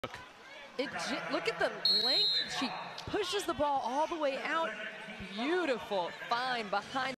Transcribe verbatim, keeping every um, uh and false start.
It, look at the length. She pushes the ball all the way out. Beautiful. Fine behind.